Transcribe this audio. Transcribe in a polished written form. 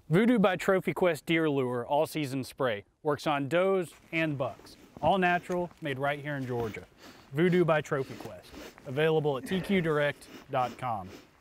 Voodoo by Trophy Quest Deer Lure All-Season Spray. Works on does and bucks. All natural, made right here in Georgia. Voodoo by Trophy Quest. Available at tqdirect.com.